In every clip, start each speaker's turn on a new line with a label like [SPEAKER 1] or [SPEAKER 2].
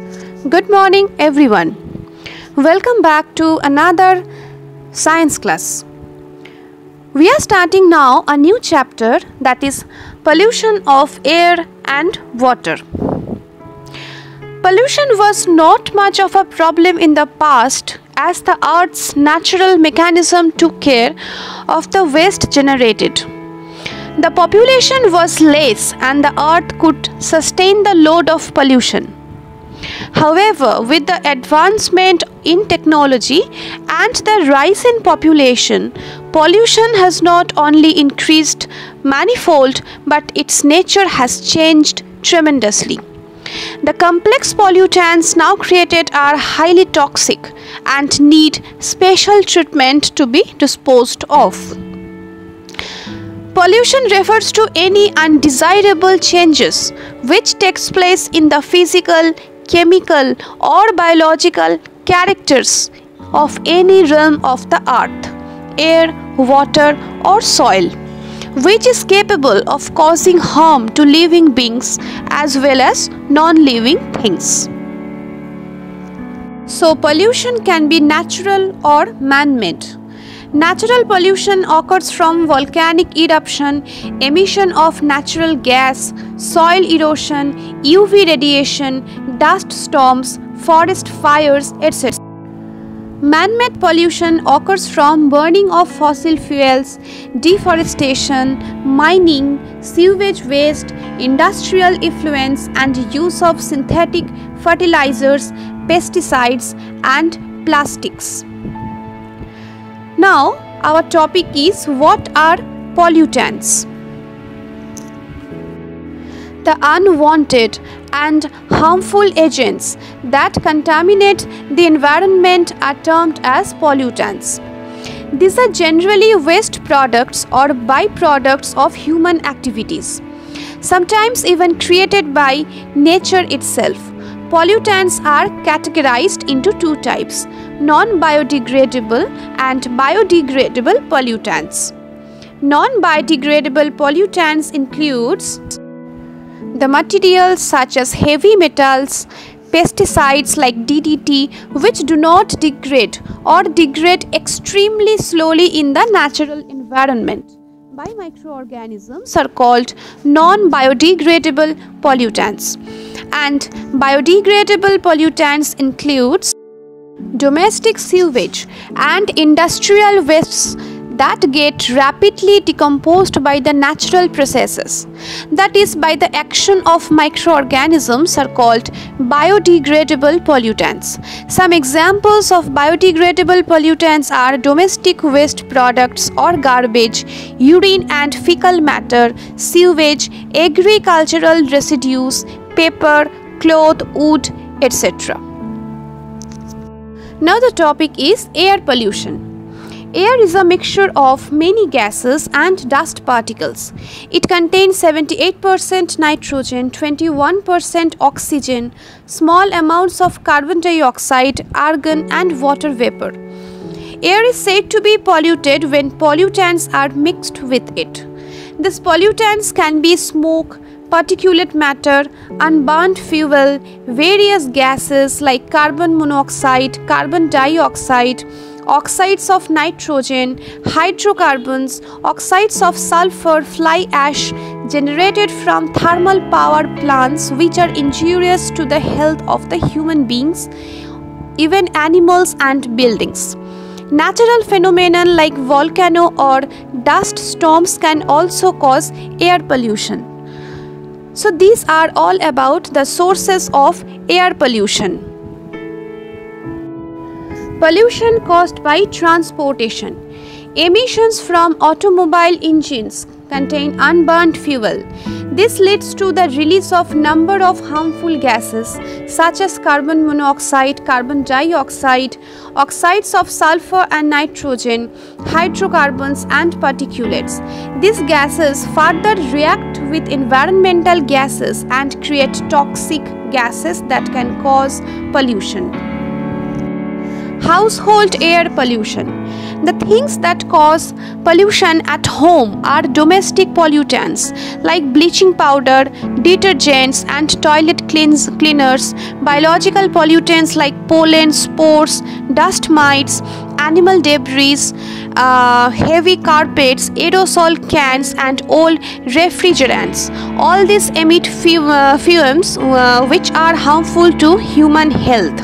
[SPEAKER 1] Good morning everyone. Welcome back to another science class. We are starting now a new chapter, that is pollution of air and water. Pollution was not much of a problem in the past as the Earth's natural mechanism took care of the waste generated. The population was less and the Earth could sustain the load of pollution. However, with the advancement in technology and the rise in population, pollution has not only increased manifold but its nature has changed tremendously. The complex pollutants now created are highly toxic and need special treatment to be disposed of. Pollution refers to any undesirable changes which takes place in the physical, chemical or biological characters of any realm of the earth, air, water or soil, which is capable of causing harm to living beings as well as non-living things. So pollution can be natural or man-made. Natural pollution occurs from volcanic eruption, emission of natural gas, soil erosion, UV radiation, dust storms, forest fires, etc. Man-made pollution occurs from burning of fossil fuels, deforestation, mining, sewage waste, industrial effluents and use of synthetic fertilizers, pesticides and plastics. Now, our topic is what are pollutants? The unwanted and harmful agents that contaminate the environment are termed as pollutants. These are generally waste products or byproducts of human activities, sometimes even created by nature itself. Pollutants are categorized into two types: non-biodegradable and biodegradable pollutants. Non-biodegradable pollutants includes the materials such as heavy metals, pesticides like DDT, which do not degrade or degrade extremely slowly in the natural environment by microorganisms, are called non-biodegradable pollutants. And biodegradable pollutants includes domestic sewage and industrial wastes that get rapidly decomposed by the natural processes, that is by the action of microorganisms, are called biodegradable pollutants. Some examples of biodegradable pollutants are domestic waste products or garbage, urine and fecal matter, sewage, agricultural residues, paper, cloth, wood, etc. Now the topic is air pollution. Air is a mixture of many gases and dust particles. It contains 78% nitrogen, 21% oxygen, small amounts of carbon dioxide, argon and water vapor. Air is said to be polluted when pollutants are mixed with it. These pollutants can be smoke, particulate matter, unburned fuel, various gases like carbon monoxide, carbon dioxide, oxides of nitrogen, hydrocarbons, oxides of sulfur, fly ash generated from thermal power plants which are injurious to the health of the human beings, even animals and buildings. Natural phenomena like volcano or dust storms can also cause air pollution. So these are all about the sources of air pollution. Pollution caused by transportation. Emissions from automobile engines contain unburned fuel. This leads to the release of number of harmful gases such as carbon monoxide, carbon dioxide, oxides of sulfur and nitrogen, hydrocarbons and particulates. These gases further react with environmental gases and create toxic gases that can cause pollution. Household air pollution. The things that cause pollution at home are domestic pollutants like bleaching powder, detergents and toilet cleaners, biological pollutants like pollen, spores, dust mites, animal debris, heavy carpets, aerosol cans and old refrigerants. All these emit fumes which are harmful to human health.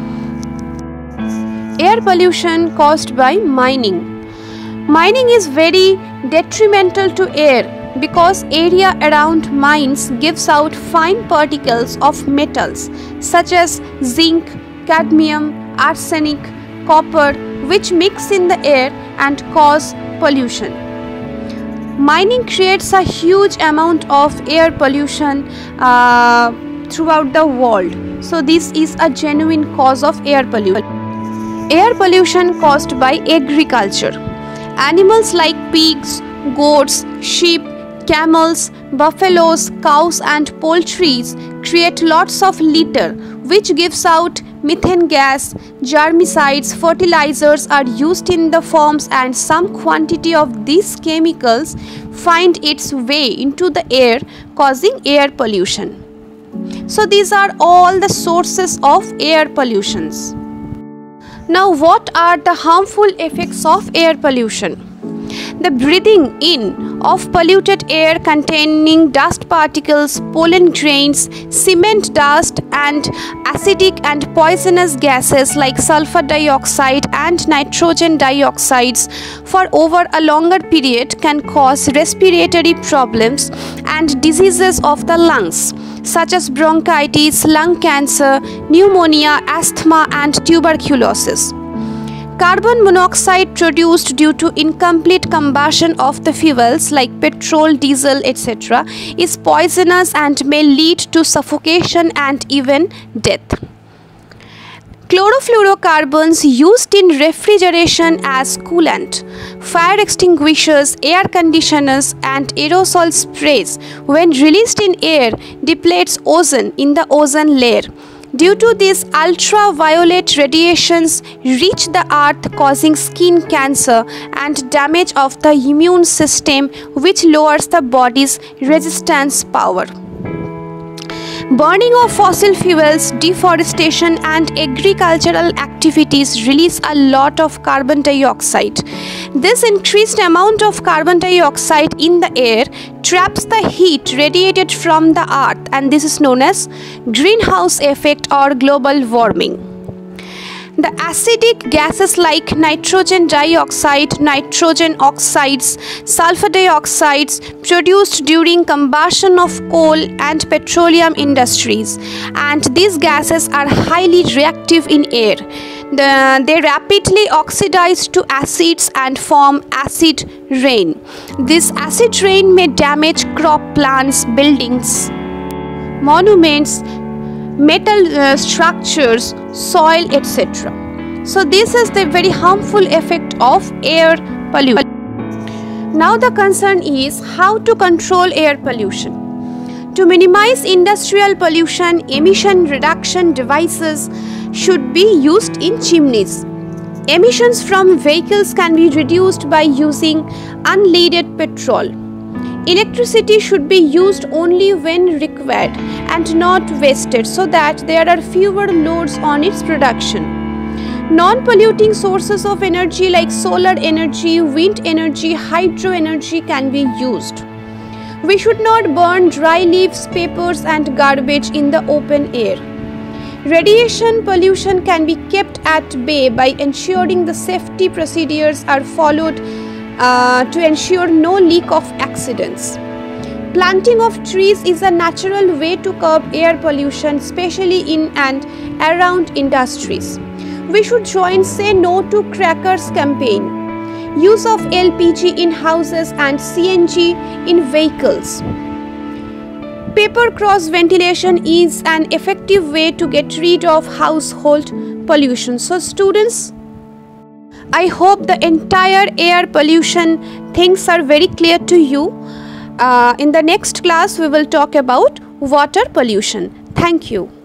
[SPEAKER 1] Air pollution caused by mining. Mining is very detrimental to air because area around mines gives out fine particles of metals such as zinc, cadmium, arsenic, copper, which mix in the air and cause pollution. Mining creates a huge amount of air pollution throughout the world. So this is a genuine cause of air pollution. Air pollution caused by agriculture. Animals like pigs, goats, sheep, camels, buffaloes, cows and poultries create lots of litter which gives out methane gas. Germicides, fertilizers are used in the farms and some quantity of these chemicals find its way into the air, causing air pollution. So these are all the sources of air pollutions. Now, what are the harmful effects of air pollution? The breathing in of polluted air containing dust particles, pollen grains, cement dust and acidic and poisonous gases like sulfur dioxide and nitrogen dioxides for over a longer period can cause respiratory problems and diseases of the lungs such as bronchitis, lung cancer, pneumonia, asthma and tuberculosis. Carbon monoxide produced due to incomplete combustion of the fuels like petrol, diesel, etc. is poisonous and may lead to suffocation and even death. Chlorofluorocarbons used in refrigeration as coolant, fire extinguishers, air conditioners and aerosol sprays when released in air depletes ozone in the ozone layer. Due to this, ultraviolet radiations reach the earth causing skin cancer and damage of the immune system which lowers the body's resistance power. Burning of fossil fuels, deforestation and agricultural activities release a lot of carbon dioxide. This increased amount of carbon dioxide in the air traps the heat radiated from the earth, and this is known as greenhouse effect or global warming. The acidic gases like nitrogen dioxide, nitrogen oxides, sulfur dioxides produced during combustion of coal and petroleum industries, and these gases are highly reactive in air. They rapidly oxidize to acids and form acid rain. This acid rain may damage crop plants, buildings, monuments, metal structures, soil, etc. So this is the very harmful effect of air pollution. Now the concern is how to control air pollution. To minimize industrial pollution, emission reduction devices should be used in chimneys. Emissions from vehicles can be reduced by using unleaded petrol. Electricity should be used only when required and not wasted so that there are fewer loads on its production. Non-polluting sources of energy like solar energy, wind energy, hydro energy can be used. We should not burn dry leaves, papers and garbage in the open air. Radiation pollution can be kept at bay by ensuring the safety procedures are followed to ensure no leak of accidents. Planting of trees is a natural way to curb air pollution, especially in and around industries. We should join Say No to Crackers campaign. Use of LPG in houses and CNG in vehicles. Paper cross ventilation is an effective way to get rid of household pollution. So students, I hope the entire air pollution things are very clear to you. In the next class, we will talk about water pollution. Thank you.